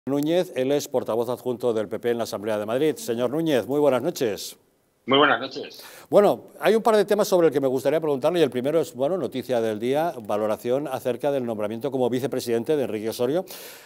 Núñez, él es portavoz adjunto del PP en la Asamblea de Madrid. Señor Núñez, muy buenas noches. Muy buenas noches. Bueno, hay un par de temas sobre el que me gustaría preguntarle y el primero es, bueno, noticia del día, valoración acerca del nombramiento como vicepresidente de Enrique Osorio.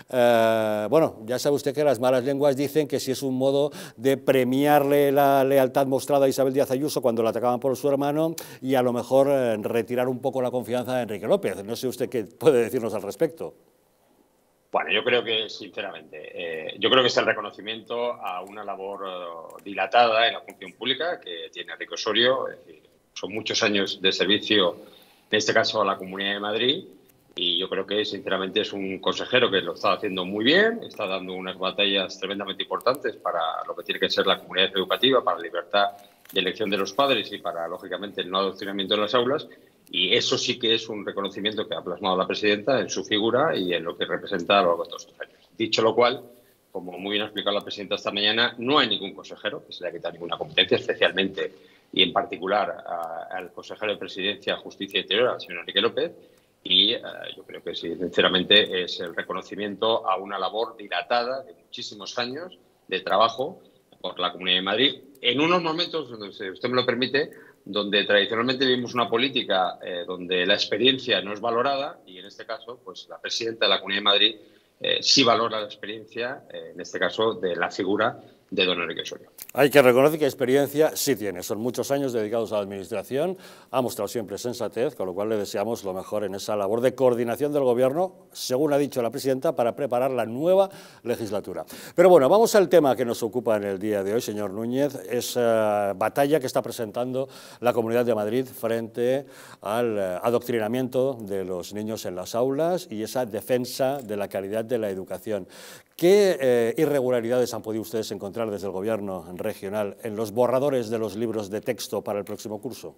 Bueno, ya sabe usted que las malas lenguas dicen que si es un modo de premiarle la lealtad mostrada a Isabel Díaz Ayuso cuando la atacaban por su hermano y a lo mejor retirar un poco la confianza de Enrique López. No sé usted qué puede decirnos al respecto. Bueno, yo creo que, sinceramente, yo creo que es el reconocimiento a una labor dilatada en la función pública que tiene Enrique Osorio. Son muchos años de servicio, en este caso a la Comunidad de Madrid, y yo creo que, sinceramente, es un consejero que lo está haciendo muy bien, está dando unas batallas tremendamente importantes para lo que tiene que ser la comunidad educativa, para la libertad de elección de los padres y para, lógicamente, el no adoctrinamiento en las aulas. Y eso sí que es un reconocimiento que ha plasmado la presidenta en su figura y en lo que representa a lo largo de todos estos años. Dicho lo cual, como muy bien ha explicado la presidenta esta mañana, no hay ningún consejero que se le haya quitado ninguna competencia, especialmente y en particular al consejero de Presidencia, Justicia y Interior, al señor Enrique López. Y yo creo que sí, sinceramente, es el reconocimiento a una labor dilatada de muchísimos años de trabajo por la Comunidad de Madrid, en unos momentos, si usted me lo permite, donde tradicionalmente vivimos una política donde la experiencia no es valorada y, en este caso, pues la presidenta de la Comunidad de Madrid sí valora la experiencia, en este caso, de la figura de don Enrique Osorio. Hay que reconocer que experiencia sí tiene, son muchos años dedicados a la administración, ha mostrado siempre sensatez, con lo cual le deseamos lo mejor en esa labor de coordinación del Gobierno, según ha dicho la presidenta, para preparar la nueva legislatura. Pero bueno, vamos al tema que nos ocupa en el día de hoy, señor Núñez, esa batalla que está presentando la Comunidad de Madrid frente al adoctrinamiento de los niños en las aulas y esa defensa de la calidad de la educación. ¿Qué irregularidades han podido ustedes encontrar desde el Gobierno regional en los borradores de los libros de texto para el próximo curso?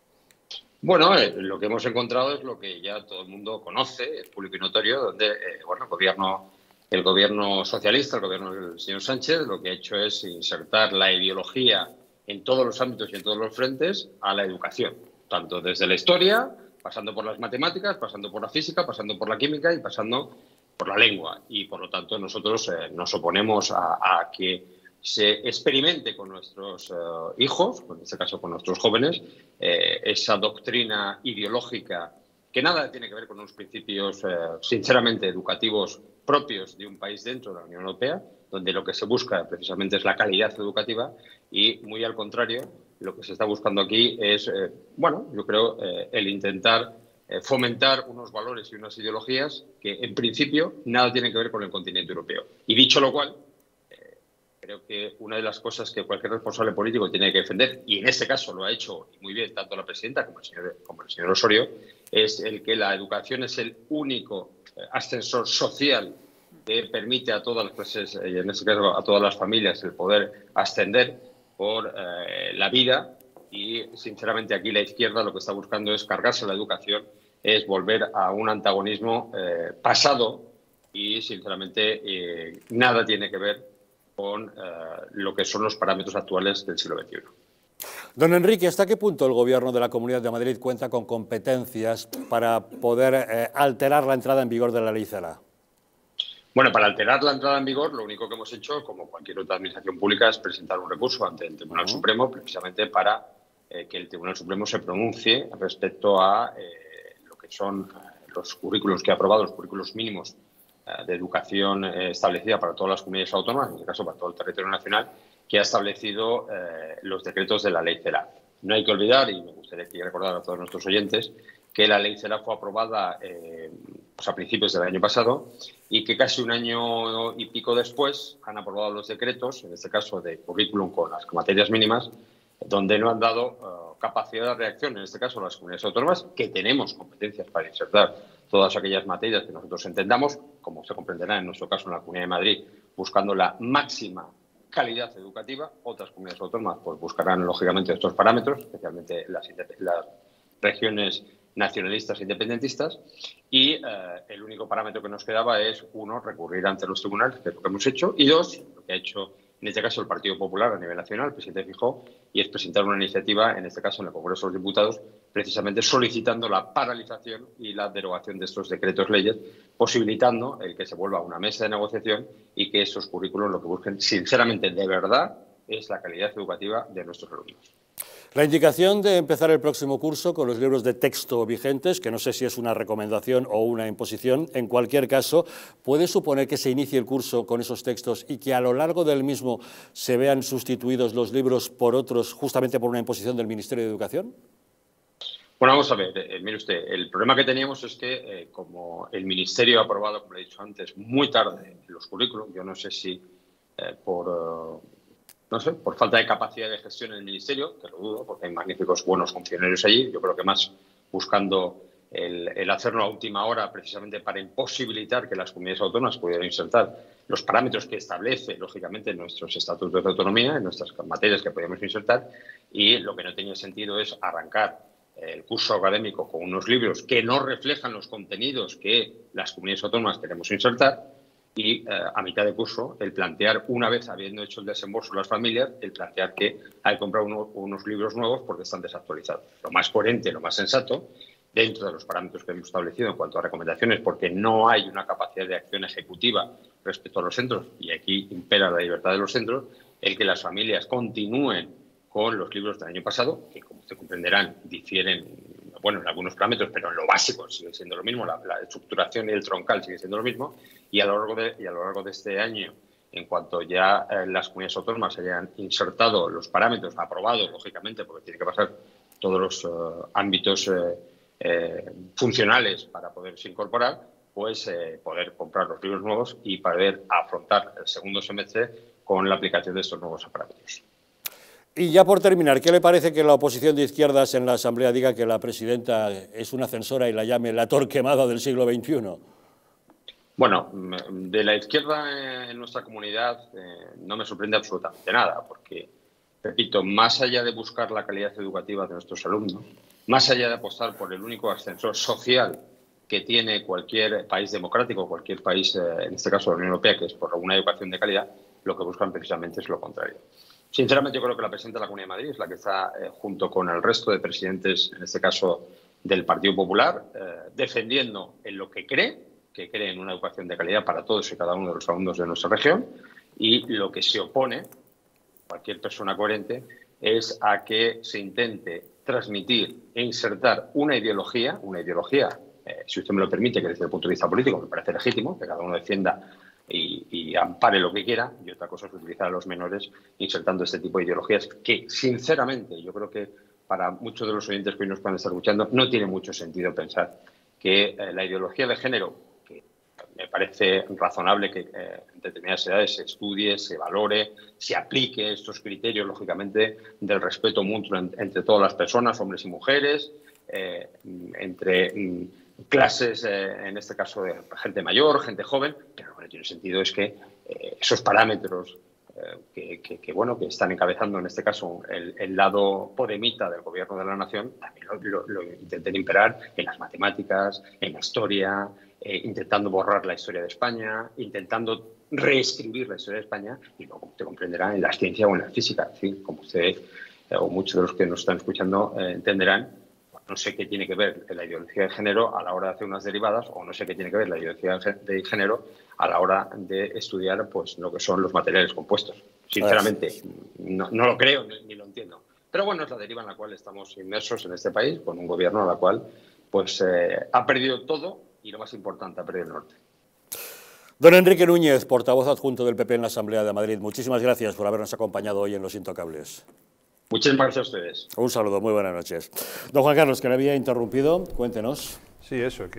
Bueno, lo que hemos encontrado es lo que ya todo el mundo conoce, es público y notorio, donde bueno, el gobierno socialista, el gobierno del señor Sánchez, lo que ha hecho es insertar la ideología en todos los ámbitos y en todos los frentes a la educación, tanto desde la historia, pasando por las matemáticas, pasando por la física, pasando por la química y pasando por la lengua. Y, por lo tanto, nosotros nos oponemos a que se experimente con nuestros hijos, en este caso con nuestros jóvenes, esa doctrina ideológica que nada tiene que ver con unos principios, sinceramente, educativos propios de un país dentro de la Unión Europea, donde lo que se busca precisamente es la calidad educativa y, muy al contrario, lo que se está buscando aquí es, bueno, yo creo, el intentar fomentar unos valores y unas ideologías que, en principio, nada tienen que ver con el continente europeo. Y dicho lo cual, creo que una de las cosas que cualquier responsable político tiene que defender, y en este caso lo ha hecho muy bien tanto la presidenta como el señor Osorio, es el que la educación es el único ascensor social que permite a todas las clases, y en este caso a todas las familias, el poder ascender por la vida. Y, sinceramente, aquí la izquierda lo que está buscando es cargarse la educación, es volver a un antagonismo pasado y, sinceramente, nada tiene que ver con lo que son los parámetros actuales del siglo XXI. Don Enrique, ¿hasta qué punto el Gobierno de la Comunidad de Madrid cuenta con competencias para poder alterar la entrada en vigor de la Ley CELA? Bueno, para alterar la entrada en vigor, lo único que hemos hecho, como cualquier otra administración pública, es presentar un recurso ante el Tribunal Supremo, precisamente para que el Tribunal Supremo se pronuncie respecto a lo que son los currículos que ha aprobado, los currículos mínimos de educación establecida para todas las comunidades autónomas, en este caso para todo el territorio nacional, que ha establecido los decretos de la Ley CELA. No hay que olvidar, y me gustaría recordar a todos nuestros oyentes, que la Ley CELA fue aprobada pues a principios del año pasado y que casi un año y pico después han aprobado los decretos, en este caso de currículum con las materias mínimas, donde no han dado capacidad de reacción, en este caso las comunidades autónomas, que tenemos competencias para insertar todas aquellas materias que nosotros entendamos, como se comprenderá en nuestro caso en la Comunidad de Madrid, buscando la máxima calidad educativa. Otras comunidades autónomas pues buscarán, lógicamente, estos parámetros, especialmente las regiones nacionalistas e independentistas, y el único parámetro que nos quedaba es, uno, recurrir ante los tribunales, que es lo que hemos hecho, y dos, lo que ha hecho en este caso el Partido Popular a nivel nacional, el presidente Feijóo, y es presentar una iniciativa, en este caso en el Congreso de los Diputados, precisamente solicitando la paralización y la derogación de estos decretos leyes, posibilitando el que se vuelva a una mesa de negociación y que esos currículos lo que busquen, sinceramente, de verdad, es la calidad educativa de nuestros alumnos. La indicación de empezar el próximo curso con los libros de texto vigentes, que no sé si es una recomendación o una imposición, en cualquier caso, ¿puede suponer que se inicie el curso con esos textos y que a lo largo del mismo se vean sustituidos los libros por otros, justamente por una imposición del Ministerio de Educación? Bueno, vamos a ver, mire usted, el problema que teníamos es que como el Ministerio ha aprobado, como le he dicho antes, muy tarde los currículos, yo no sé si por falta de capacidad de gestión en el Ministerio, que lo dudo, porque hay magníficos buenos funcionarios allí, yo creo que más buscando el hacerlo a última hora precisamente para imposibilitar que las comunidades autónomas pudieran insertar los parámetros que establece, lógicamente, nuestros estatutos de autonomía, en nuestras materias que podíamos insertar, y lo que no tenía sentido es arrancar el curso académico con unos libros que no reflejan los contenidos que las comunidades autónomas queremos insertar y a mitad de curso el plantear, una vez habiendo hecho el desembolso las familias, el plantear que hay que comprar unos libros nuevos porque están desactualizados. Lo más coherente, lo más sensato, dentro de los parámetros que hemos establecido en cuanto a recomendaciones, porque no hay una capacidad de acción ejecutiva respecto a los centros, y aquí impera la libertad de los centros, el que las familias continúen con los libros del año pasado, que como ustedes comprenderán difieren, bueno, en algunos parámetros, pero en lo básico sigue siendo lo mismo, la estructuración y el troncal sigue siendo lo mismo, y a lo largo de este año, en cuanto ya las comunidades autónomas hayan insertado los parámetros aprobados, lógicamente, porque tiene que pasar todos los ámbitos funcionales para poderse incorporar, pues poder comprar los libros nuevos y poder afrontar el segundo semestre con la aplicación de estos nuevos parámetros. Y ya por terminar, ¿qué le parece que la oposición de izquierdas en la Asamblea diga que la presidenta es una censora y la llame la Torquemada del siglo XXI? Bueno, de la izquierda en nuestra comunidad no me sorprende absolutamente nada, porque, repito, más allá de buscar la calidad educativa de nuestros alumnos, más allá de apostar por el único ascensor social que tiene cualquier país democrático, cualquier país, en este caso la Unión Europea, que es por una educación de calidad, lo que buscan precisamente es lo contrario. Sinceramente, yo creo que la presidenta de la Comunidad de Madrid es la que está, junto con el resto de presidentes, en este caso del Partido Popular, defendiendo en lo que cree en una educación de calidad para todos y cada uno de los alumnos de nuestra región, y lo que se opone, cualquier persona coherente, es a que se intente transmitir e insertar una ideología, si usted me lo permite, que desde el punto de vista político me parece legítimo, que cada uno defienda y ampare lo que quiera, y otra cosa es utilizar a los menores insertando este tipo de ideologías que, sinceramente, yo creo que para muchos de los oyentes que hoy nos pueden estar escuchando, no tiene mucho sentido pensar que la ideología de género, que me parece razonable que en determinadas edades se estudie, se valore, se aplique estos criterios, lógicamente, del respeto mutuo entre todas las personas, hombres y mujeres, entre clases, en este caso de gente mayor, gente joven, pero lo que no tiene sentido es que esos parámetros que están encabezando en este caso el lado podemita del gobierno de la nación, también lo intenten imperar en las matemáticas, en la historia, intentando borrar la historia de España, intentando reescribir la historia de España, y luego, como usted comprenderá, en la ciencia o en la física. Es decir, como usted o muchos de los que nos están escuchando entenderán, no sé qué tiene que ver la ideología de género a la hora de hacer unas derivadas, o no sé qué tiene que ver la ideología de género a la hora de estudiar pues lo que son los materiales compuestos. Sinceramente, no lo creo ni lo entiendo. Pero bueno, es la deriva en la cual estamos inmersos en este país, con un gobierno a la cual pues ha perdido todo y, lo más importante, ha perdido el norte. Don Enrique Núñez, portavoz adjunto del PP en la Asamblea de Madrid, muchísimas gracias por habernos acompañado hoy en Los Intocables. Muchísimas gracias a ustedes. Un saludo, muy buenas noches. Don Juan Carlos, que le había interrumpido, cuéntenos. Sí, eso, que